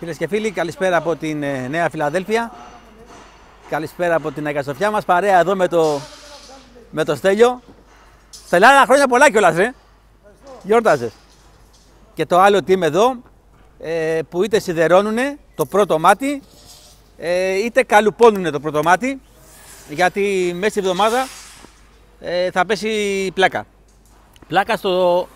Φίλες και φίλοι, καλησπέρα από την Νέα Φιλαδέλφια. Καλησπέρα από την Αγία Σοφιά μας. Παρέα εδώ με το Στέλιο. Στελάρα, χρόνια πολλά κιόλας, ρε. Γιόρταζες. Και το άλλο team εδώ, που είτε σιδερώνουνε το πρώτο μάτι, είτε καλουπώνουνε το πρώτο μάτι, γιατί μέσα στη εβδομάδα θα πέσει πλάκα. Πλάκα στο...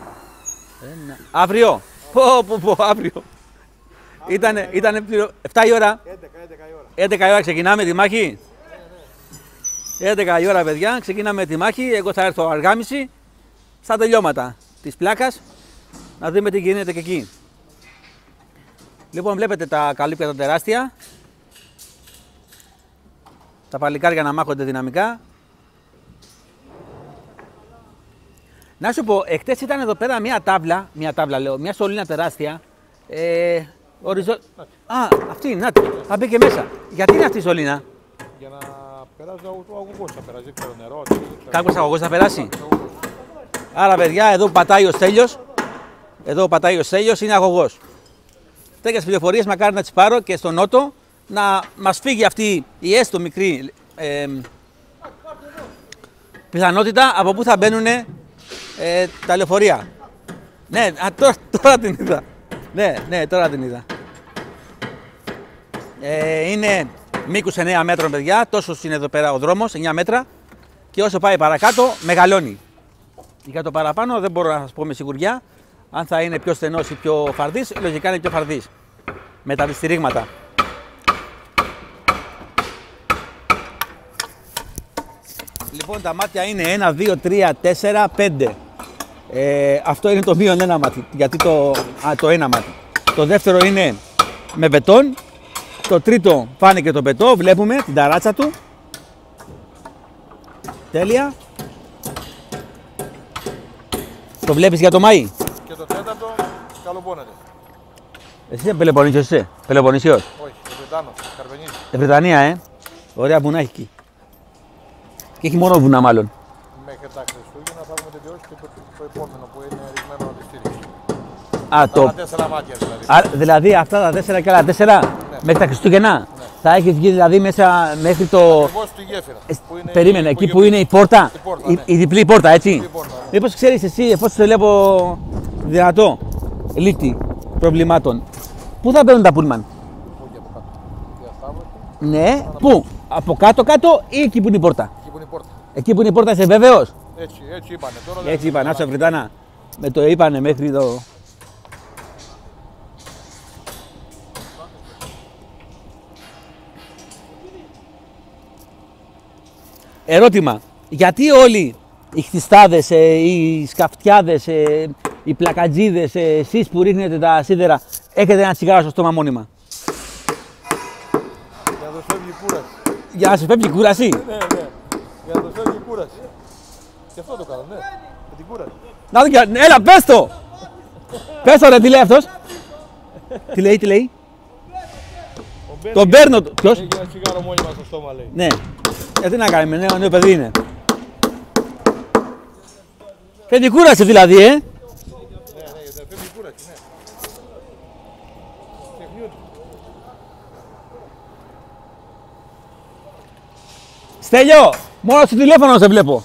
Αύριο. Αύριο. Ήτανε 7 η ώρα. 11 η ώρα ξεκινάμε τη μάχη. 11 η ώρα, παιδιά, ξεκινάμε τη μάχη. Εγώ θα έρθω αργάμιση στα τελειώματα της πλάκας να δούμε τι γίνεται και εκεί. Λοιπόν, βλέπετε τα καλύπια τα τεράστια. Τα παλικάρια να μάχονται δυναμικά. Να σου πω, εχθές ήταν εδώ πέρα μια σωλήνα τεράστια. Α, αυτή, να θα μπει και μέσα. Γιατί είναι αυτή η σωλήνα? Για να περάσει ο αγωγός, θα περάσει νερό. Κάποιος αγωγός θα περάσει. Άρα, παιδιά, εδώ πατάει ο Στέλιος. Εδώ πατάει ο Στέλιος, είναι αγωγός. Τέτοιες πληροφορίες μακάρι να τις πάρω και στο νότο να μας φύγει αυτή η έστω μικρή πιθανότητα από πού θα μπαίνουν τα λεωφορεία. Ναι, τώρα την είδα. Ναι, τώρα την είδα. Είναι μήκους 9 μέτρων, παιδιά. Τόσος είναι εδώ πέρα ο δρόμος, 9 μέτρα. Και όσο πάει παρακάτω, μεγαλώνει. Για το παραπάνω δεν μπορώ να σας πω με σιγουριά αν θα είναι πιο στενός ή πιο φαρδής. Λογικά είναι πιο φαρδής. Με τα διστηρίγματα. Λοιπόν, τα μάτια είναι 1, 2, 3, 4, 5. Αυτό είναι το μείον ένα μάτι, γιατί το ένα μάτι. Το δεύτερο είναι με μπετόν. Το τρίτο πάνε και το μπετό, βλέπουμε την ταράτσα του. Τέλεια. Το βλέπεις για το Μάη. Και το τέταρτο καλοπώνεται. Εσύ είσαι Πελοποννήσιος, Πελοποννήσιος. Όχι, Βρετάνος, Καρβενής. Βρετανία, Ωραία βουνά έχει εκεί. Και έχει μόνο βουνά μάλλον. Μέχρι τα Χριστούγεννα θα έχουμε τελειώσει και το επόμενο που είναι ρηγμένο αντιστήριξη. Τα 4 μάτια δηλαδή. Δηλαδή αυτά τα 4 και άλλα 4 μέχρι τα Χριστούγεννα. Ναι. Θα έχει βγει δηλαδή μέσα μέχρι το. Ακριβώς στη γέφυρα. Περίμενε, εκεί που είναι η πόρτα. Η διπλή πόρτα, έτσι. Μήπως ξέρεις εσύ, εφόσον το βλέπω δυνατό λύκτη προβλημάτων, πού θα μπαίνουν τα πούλμαν? Ναι, πού? Από κάτω ή εκεί που είναι η πόρτα? Εκεί που είναι η πόρτα. Εκεί που είναι η πόρτα, είσαι βέβαιος? Έτσι είπανε. Τώρα έτσι είπανε, άσε Βρετάνα. Με το είπανε μέχρι το. Ερώτημα, γιατί όλοι οι χτιστάδες, οι σκαφτιάδες, οι πλακατζίδες, εσείς που ρίχνετε τα σίδερα, έχετε ένα τσιγάρο στο στόμα μόνιμα? Για να το φεύγει η κούραση. Για να σου φεύγει η κούραση? Ναι. Για να το φεύγει η κούραση. Και αυτό το κάνω, ναι. Με την κούραση. Να δω, έλα, πες το! Πες το, ρε, τι λέει αυτός? Τι λέει? Τον παίρνω. Ποιος? Έχει ένα τσιγάρο μόνιμα στο στόμα, λέει. Ναι. Γιατί να κάνουμε, νέο παιδί είναι. Φεύγει κούραση δηλαδή, Ναι, φεύγει κούραση, ναι. Στέλιο, μόνο στο τηλέφωνο σε βλέπω.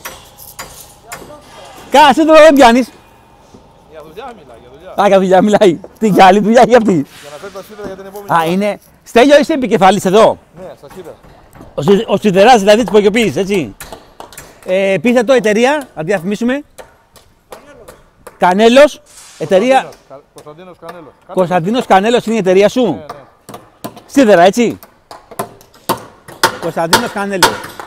Κάνα σύνδρομο δεν πιάνεις. Για δουλειά μιλάει, για δουλειά μιλάει. Τι για άλλη δουλειά έχει αυτή? Για να φέρει τα σίδερα για την επόμενη. Είναι. Στέλιο, είσαι επικεφαλής εδώ? Ναι, στα σίδερα. Ο σιδεράς δηλαδή της Πογιοποίησης, έτσι. Επίθετο εταιρεία, να διαφημίσουμε. Κανέλος, εταιρεία. Κωνσταντίνος Κανέλος. Κωνσταντίνος Κανέλος είναι η εταιρεία σου. Ναι. Σίδερα, έτσι. Κωνσταντίνος Κανέλος.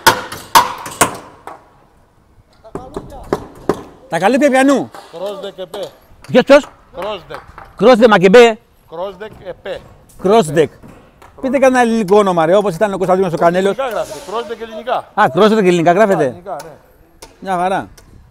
Τα καλύπια πιανού? Κρόσδεκ ΕΠΕ. Ποιος? Κρόσδεκ Μακεμπέ. Κρόσδεκ ΕΠΕ. Κρόσδεκ. Πείτε κανένα ελληνικό όνομα, ρε, όπως ήταν ο Κωνσταντίνος ο Κανέλος. Ελληνικά γράφεται. Κρόσδεκ ελληνικά. Κρόσδεκ και ελληνικά γράφεται. Ελληνικά, ναι. Μια χαρά.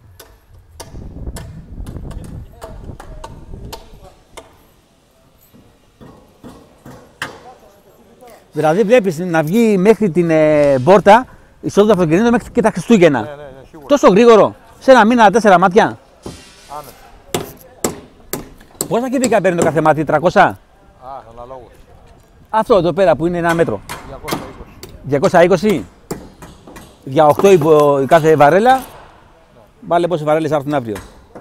Δηλαδή βλέπεις να βγει μέχρι την πόρτα εισόδου του αυτοκινήτου μέχρι και τα Χριστούγεννα. Ναι, σίγουρα. Τόσο γρήγορο. Σε ένα μήνα 4 μάτια. Άνετα. Πόσα κυβικά παίρνει το κάθε μάτι, 300? Αναλόγως. Αυτό εδώ πέρα που είναι 1 μέτρο. 220. 220. Για 8 η κάθε βαρέλα. Βάλε πόσες βαρέλες θα έρθουν αύριο.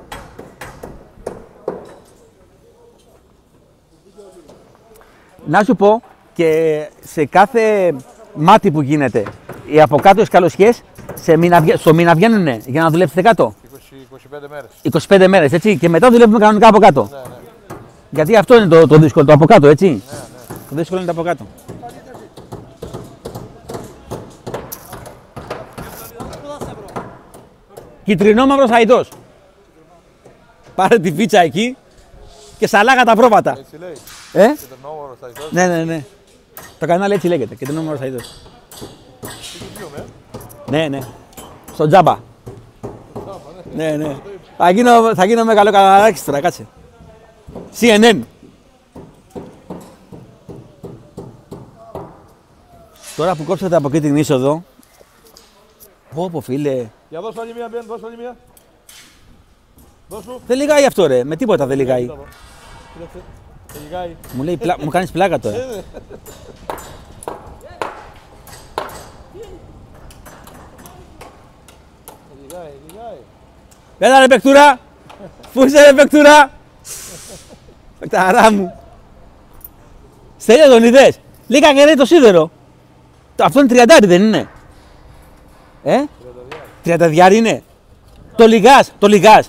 Να σου πω και σε κάθε μάτι που γίνεται, οι από κάτω οι σκαλωσιές στο μήνα βγαίνουν για να δουλέψετε κάτω. 25 μέρες. 25 μέρες, έτσι. Και μετά δουλεύουμε κανονικά από κάτω. Ναι, ναι. Γιατί αυτό είναι το δύσκολο, το από κάτω, έτσι. Ναι, ναι. Το δύσκολο είναι το από κάτω. Κιτρινόμαυρος αητός. Πάρε τη φίτσα εκεί και σαλάγα τα πρόβατα. Έτσι λέει. Ε? Κιτρινόμαυρος αητός. Ναι, ναι, ναι. Το κανάλι έτσι λέγεται, κιτρινόμαυρος αητός. Ναι, ναι. Στο τζάμπα. Ναι, ναι. Θα γίνω μεγάλο καναλάκι τώρα, κάτσε. CNN. Τώρα που κόψατε από εκεί την είσοδο. Πω φίλε. Για δώσ' άλλη μία, Μπεν, δώσ' άλλη μία. Δώσ' Δεν λιγάει αυτό ρε, με τίποτα δεν λιγάει. Λιγάει. Μου λέει, μου κάνεις πλάκα τώρα. Λιγάει. Έλα ρε παικτούρα. Πού είσαι ρε παικτούρα. Παικταρά μου. Στέλια τον είδες. Λίγα και το σίδερο. Αυτό είναι 30 δεν είναι. 30 είναι. Το λιγάς.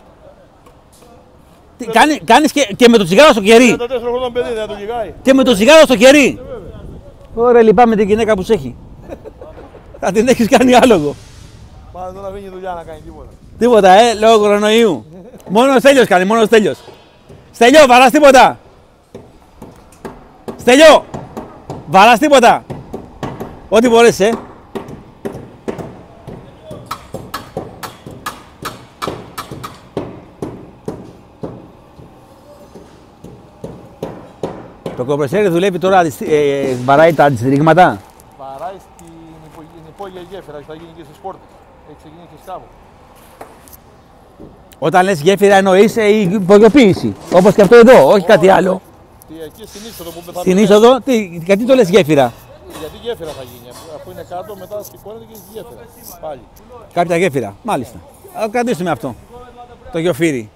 Κάνεις και με το τσιγάρο στο κερί. 34 χρονών παιδί δεν το λιγάει. Και με το τσιγάρο στο κερί. Ωραία, λυπάμαι την γυναίκα που σε έχει. Θα την έχεις κάνει άλογο. Πάμε εδώ να βγει δουλειά να κάνει τίποτα. Τίποτα, λόγω κορονοϊού. Μόνο ο Στέλιος κάνει, μόνο ο Στέλιος. Στέλιο, βαράς τίποτα. Στέλιο, βαράς τίποτα. Ό,τι μπορείς, Το κομπρεσέρι δουλεύει τώρα, βαράει τα αντιστρίγματα. Βαράει στην υπόγεια γέφυρα και θα γίνει και στις πόρτες. Έχει ξεκινήσει και σκάβο. Όταν λες γέφυρα εννοείς η υπογειοποίηση. Όπως και αυτό εδώ, όχι κάτι άλλο. Εκεί στην είσοδο που θα Στην είσοδο, γιατί το λες γέφυρα. Γιατί γέφυρα θα γίνει. Αφού είναι κάτω, μετά σηκώνεται και στη γέφυρα. Πάλι. Κάποια γέφυρα, μάλιστα. Θα κρατήσουμε αυτό. Το γεωφύρι.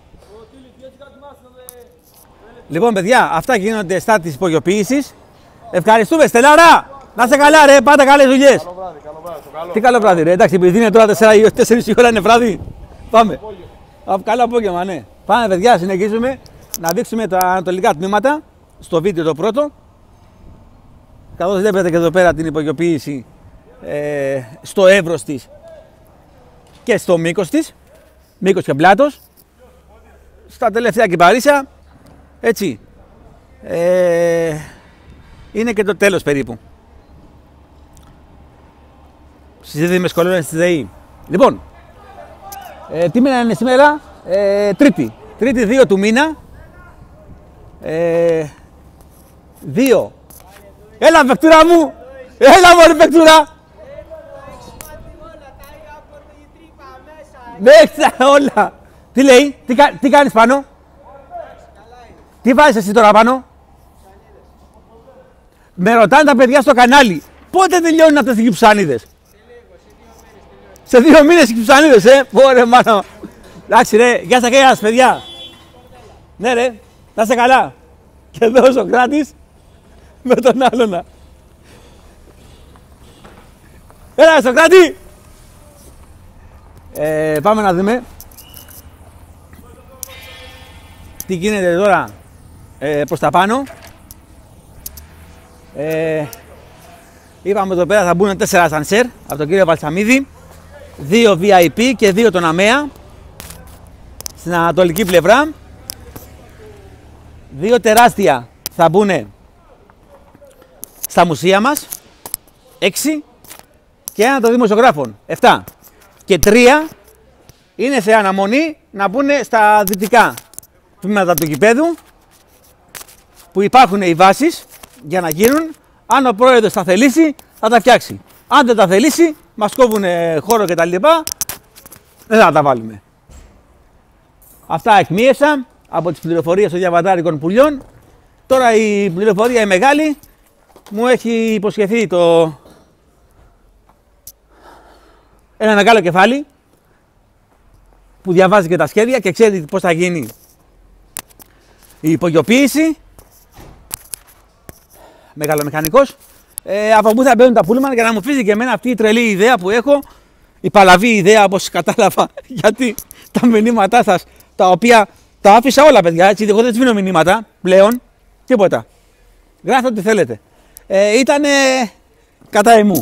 Λοιπόν, παιδιά, αυτά γίνονται στα της υπογειοποίησης. Ευχαριστούμε, Στελάρα! Να είσαι καλά, ρε, πάτε καλές δουλειές. Καλό βράδυ, το καλό. Τι καλό βράδυ, ρε, εντάξει, επειδή είναι τώρα 4 η ώρα είναι βράδυ. Πάμε. Καλό απόγευμα, ναι. Πάμε, παιδιά, συνεχίζουμε να δείξουμε τα ανατολικά τμήματα στο βίντεο το πρώτο. Καθώς βλέπετε και εδώ πέρα την υπογειοποίηση στο εύρος της και στο μήκος της. Μήκος και πλάτος. Στα τελευταία κυπαρίσια. Έτσι, είναι και το τέλος περίπου. Στις δίδυμες κολόνες της ΔΕΗ. Λοιπόν, τι μήνα είναι σήμερα, Τρίτη 2 του μήνα. 2. Έλα παικτούρα μου, έλα μωρή παικτούρα. Ναι, όλα. Τι λέει, τι κάνεις πάνω. Τι βάζεις εσύ τώρα πάνω. Με ρωτάνε τα παιδιά στο κανάλι. Πότε τελειώνουν αυτές οι κυψάνιδες. Σε 2 μήνες οι κυψάνιδες, Πόρε μάνα. Εντάξει ρε, γεια σας παιδιά. Ναι ρε, να είστε καλά. Και εδώ ο Σοκράτης με τον άλλονα. Έλα Σοκράτη. Πάμε να δούμε τι γίνεται τώρα προς τα πάνω. Είπαμε εδώ πέρα θα μπουν 4 ασανσέρ από τον κύριο Βαλσαμίδη, 2 VIP και 2 τον ΑΜΕΑ στην ανατολική πλευρά. 2 τεράστια θα μπουν στα μουσεία μας, 6 και 1 των δημοσιογράφων, 7 και 3 είναι σε αναμονή να μπουν στα δυτικά τμήματα του γηπέδου που υπάρχουν οι βάσεις για να γίνουν. Αν ο πρόεδρος τα θελήσει θα τα φτιάξει. Αν δεν τα θελήσει μας κόβουν χώρο και τα λοιπά, δεν θα τα βάλουμε. Αυτά εκμοίευσα από τις πληροφορίες των διαβατάρικων πουλιών. Τώρα η πληροφορία η μεγάλη μου έχει υποσχεθεί ένα μεγάλο κεφάλι που διαβάζει και τα σχέδια και ξέρει πώς θα γίνει η υπογειοποίηση. Μεγαλομηχανικός. Από πού θα μπαίνουν τα πούλμαν για να μου φύγει και εμένα αυτή η τρελή ιδέα που έχω, η παλαβή ιδέα όπως κατάλαβα, γιατί τα μηνύματά σας, τα οποία τα άφησα όλα παιδιά, έτσι, εγώ δεν σβήνω μηνύματα πλέον, τίποτα. Γράφτε ό,τι θέλετε. Ήτανε κατά εμού.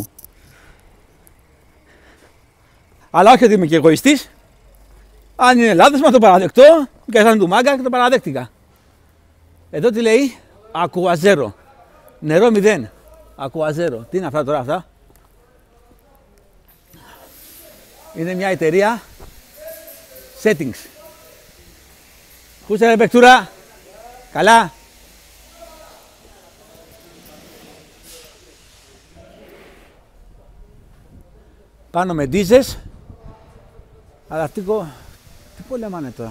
Αλλά όχι ότι είμαι και εγωιστής. Αν είναι λάθος, μα το παραδεκτώ, και σαν του μάγκα και το παραδέχτηκα. Εδώ τι λέει, ακουαζέρο. Νερό 0. Ακουαζέρο. Τι είναι αυτά τώρα αυτά? Είναι μια εταιρεία settings. Πού είσαι ρε παικτούρα? Καλά? Πάνω με ντίζες. Αλλά αυτή τι πολεμάνε τώρα?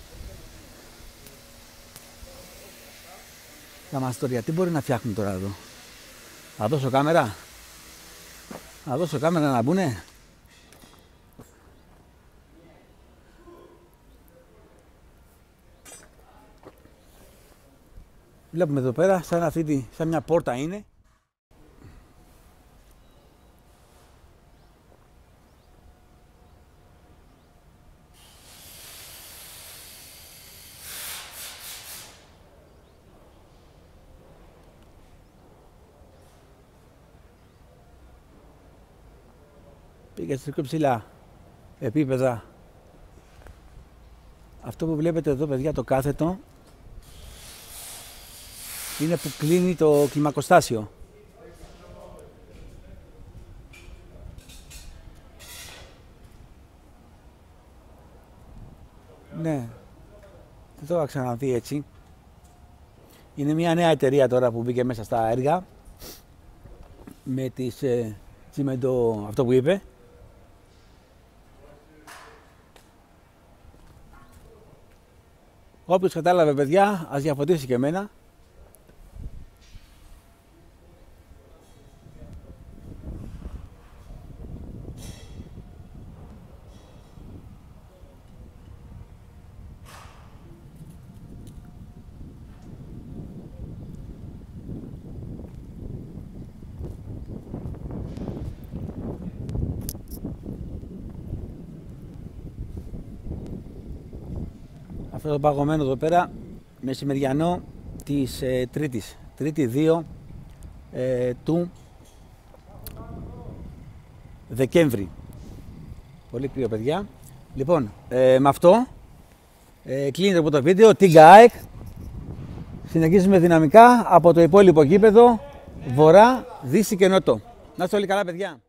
Τα μαστοριά, τι μπορεί να φτιάχνουν τώρα εδώ? Θα δώσω κάμερα. Θα δώσω κάμερα να μπουνε. Βλέπουμε εδώ πέρα, σαν μια πόρτα είναι. Πήγε σε πιο ψηλά επίπεδα. Αυτό που βλέπετε εδώ παιδιά, το κάθετο, είναι που κλείνει το κλιμακοστάσιο. Ναι, δεν το είχα ξαναδεί έτσι. Είναι μια νέα εταιρεία τώρα που μπήκε μέσα στα έργα με τις τσιμέντο, αυτό που είπε. Όποιος κατάλαβε παιδιά, ας διαφωτίσει και εμένα. Αυτό το παγωμένο εδώ πέρα, μεσημεριανό της Τρίτης, Τρίτη 2 του Δεκέμβρη. Πολύ κρύο παιδιά. Λοιπόν, με αυτό κλείνεται από το βίντεο. Τίγκα ΑΕΚ. Συνεχίζουμε δυναμικά από το υπόλοιπο γήπεδο, βορρά, δύση και νότο. Να είστε όλοι καλά παιδιά.